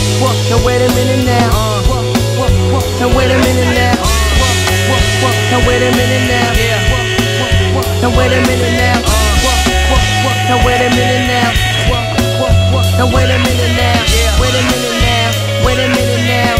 Now wait a minute now. Now wait a minute now. Now wait a minute now. Now wait a minute now. Now wait a minute now. Now wait a minute now. Wait a minute now. Wait a minute now.